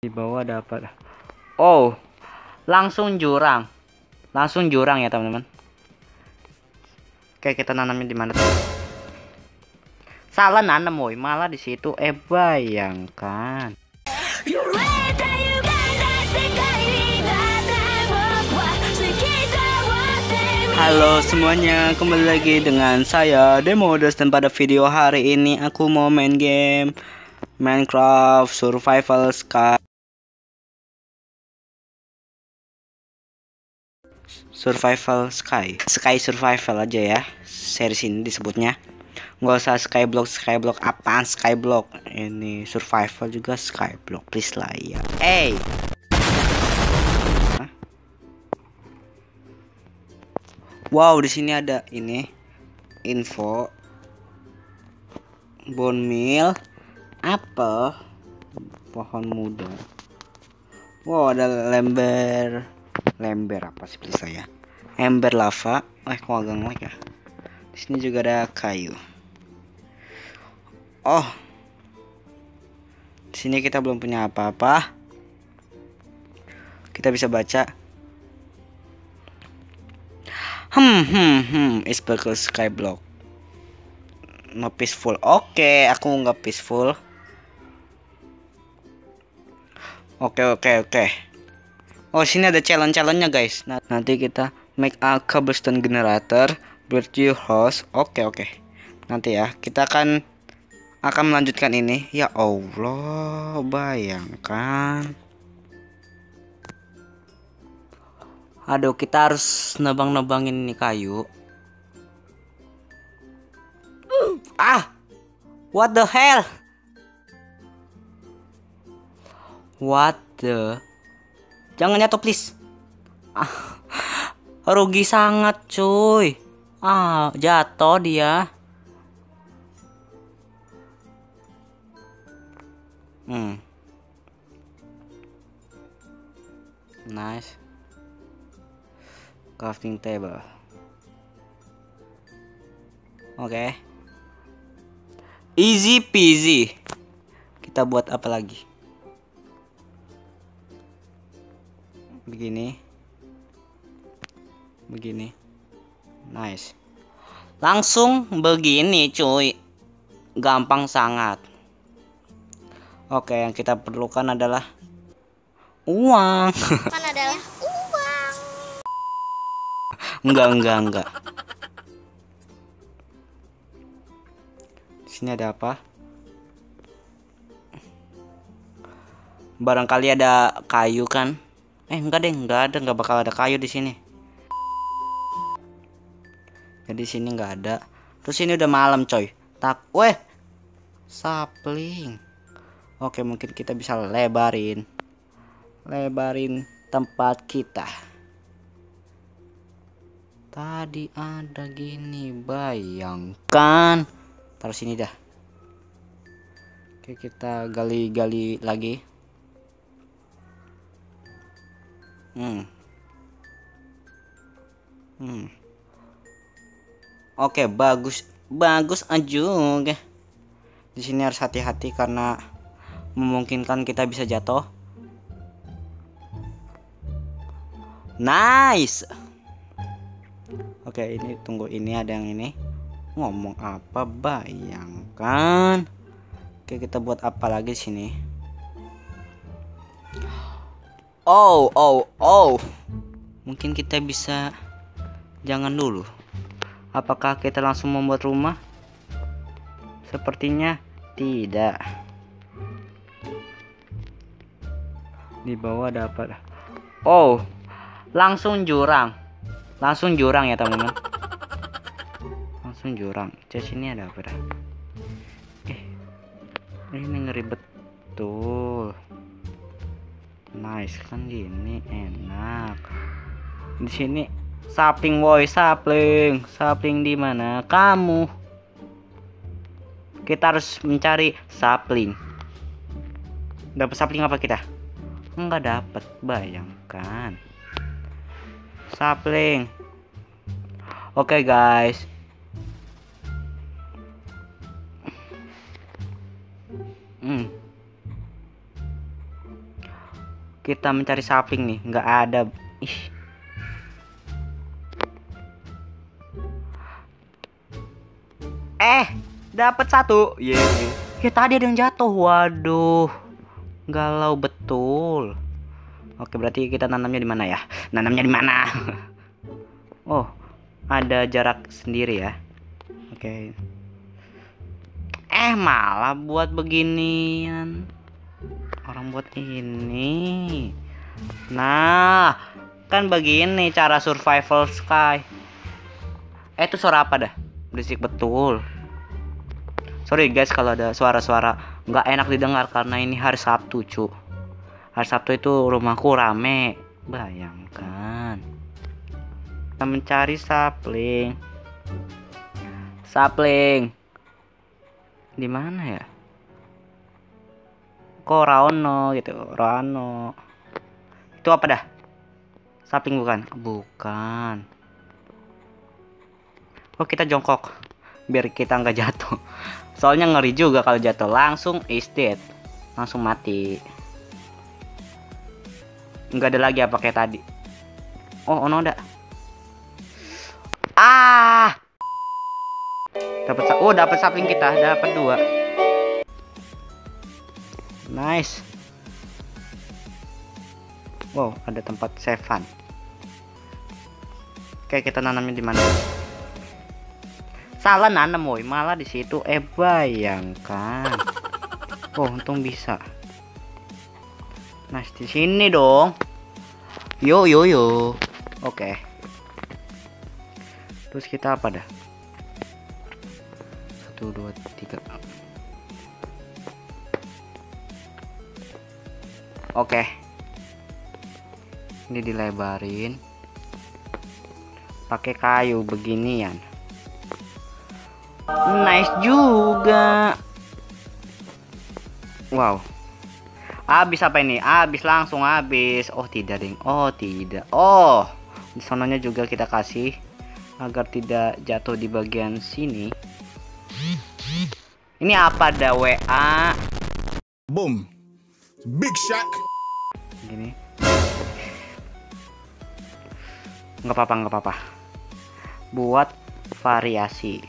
Di bawah dapat. Oh, langsung jurang. Langsung jurang ya, teman-teman. Oke, kita nanamnya di mana tuh? Salah nanam, woi. Malah di situ. Bayangkan. Halo semuanya, kembali lagi dengan saya Demodes, dan pada video hari ini aku mau main game Minecraft Survival Sky. Sky Survival aja ya, series ini disebutnya. Nggak usah Skyblock apaan Skyblock, ini survival juga Skyblock, please lah ya. Wow, di sini ada ini info bone meal, apel, pohon muda. Wow, ada lember apa sih, please saya? Ember lava. Kok agak ngelag ya. Di sini juga ada kayu. Oh, di sini kita belum punya apa-apa. Kita bisa baca. It's because Skyblock. No peaceful. Oke, aku nggak peaceful. Oke. Oh, sini ada challenge-nya guys. Nanti kita make a cobblestone generator, build your house. Oke. Nanti ya, kita akan melanjutkan ini. Ya Allah, bayangkan. Aduh, kita harus nebangin ini kayu. What the hell? Jangan jatuh please. Rugi sangat cuy. Jatuh dia. Nice. Crafting table. Oke. Easy peasy. Kita buat apa lagi? Begini. Nice. Langsung begini cuy. Gampang sangat. Oke, yang kita perlukan adalah uang. Enggak. Di sini ada apa? Barangkali ada kayu kan? Enggak bakal ada kayu di sini. Jadi sini nggak ada. Terus ini udah malam coy. Sapling. Oke, mungkin kita bisa lebarin tempat kita. Tadi ada gini, bayangkan. Taruh sini dah. Oke, kita gali lagi. Oke, bagus aja. Oke. Di sini harus hati-hati karena memungkinkan kita bisa jatuh. Nice. Oke, ini tunggu, ini ada yang ini. Ngomong apa, bayangkan. Oke, kita buat apa lagi sini? Oh. Mungkin kita bisa, jangan dulu. Apakah kita langsung membuat rumah? Sepertinya tidak. Di bawah dapat. Oh, langsung jurang ya teman-teman. Langsung jurang. Sini ada apa dah? Ini ngeri betul. Nice kan, gini enak. Di sini sapling woi, sapling di mana kamu? Kita harus mencari sapling. Dapat sapling apa kita? Enggak dapat, bayangkan. Sapling. Oke guys. Kita mencari sapling nih, nggak ada. Ih. Dapat satu. Ya tadi ada yang jatuh. Waduh. Galau betul. Oke, berarti kita nanamnya di mana ya? Nanamnya di mana? Oh, ada jarak sendiri ya. Oke. Malah buat beginian. Orang buat ini. Nah, kan begini cara survival Sky. Itu suara apa dah? Berisik betul. Sorry guys kalau ada suara-suara nggak enak didengar karena ini hari Sabtu, cu. Hari Sabtu itu rumahku rame. Bayangkan. Kita mencari sapling. Sapling. Di mana ya? Kok Rano gitu, Rano. Itu apa dah? Sapling bukan? Bukan. Oh, kita jongkok biar kita nggak jatuh. Soalnya ngeri juga kalau jatuh langsung is dead. Langsung mati. Nggak ada lagi apa kayak tadi. Oh, no ada. Dapat sapling kita, dapat 2. Nice. Wow, ada tempat sevan. Oke, kita nanamnya di mana? Salah nanam, woi, malah di situ. Bayangkan. Oh, untung bisa. Nice, di sini dong. Yo. Oke. Terus kita apa dah? 1, 2, 3. Oke. Ini dilebarin. Pakai kayu beginian. Nice juga. Wow. Habis apa ini? Langsung habis. Oh tidak ding. Oh tidak. Oh, di sononya juga kita kasih agar tidak jatuh di bagian sini. Ini apa ada WA? Boom. Big Shack. Gini. Nggak apa-apa. Buat variasi.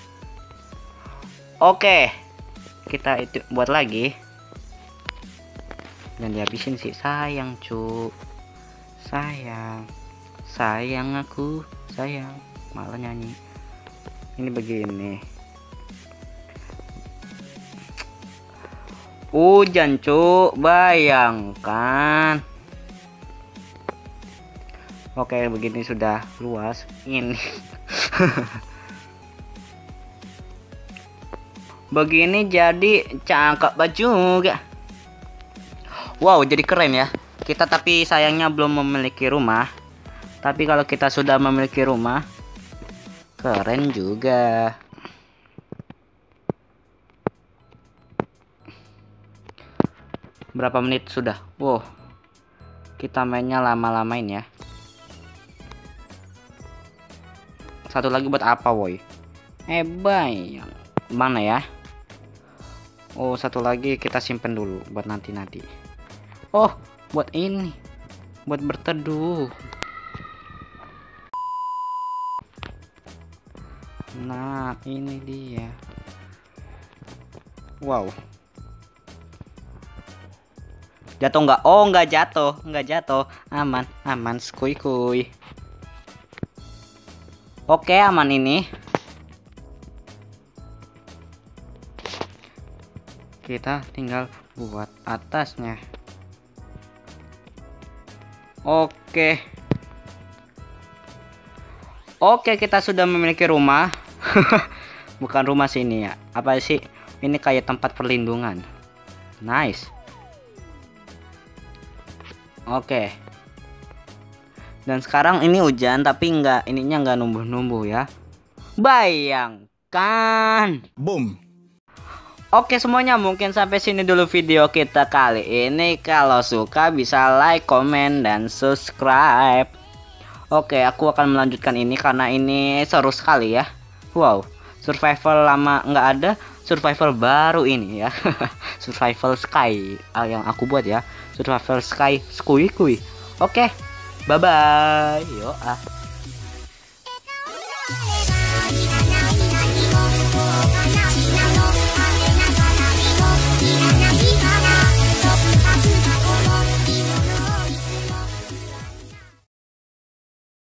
Oke. Kita itu buat lagi. Dan dihabisin sih, sayang cu. Sayang aku, sayang. Malah nyanyi. Ini begini. Hujan cu, bayangkan. Oke, begini sudah luas. Ini. Begini jadi cakep juga. Wow, jadi keren ya. Kita tapi sayangnya belum memiliki rumah. Tapi kalau kita sudah memiliki rumah, keren juga. Berapa menit sudah? Wow, kita mainnya lama-lamain ya. Satu lagi buat apa, woi? Bayang. Mana ya? Oh, satu lagi kita simpen dulu buat nanti-nanti. Oh, buat ini. Buat berteduh. Nah, ini dia. Wow. Jatuh nggak? Oh, nggak jatuh. Aman, skuy. Oke, aman ini. Kita tinggal buat atasnya. Oke, kita sudah memiliki rumah. Bukan rumah sini ya. Apa sih? Ini kayak tempat perlindungan. Nice. Oke. Dan sekarang ini hujan tapi ininya nggak numbuh-numbuh ya. Bayangkan. Boom. Oke semuanya, mungkin sampai sini dulu video kita kali ini. Kalau suka bisa like, komen, dan subscribe. Oke, aku akan melanjutkan ini karena ini seru sekali ya. Wow, survival lama nggak ada, survival baru ini ya. Survival Sky yang aku buat ya. Survival Sky Skui. Oke, bye bye. Yo ah.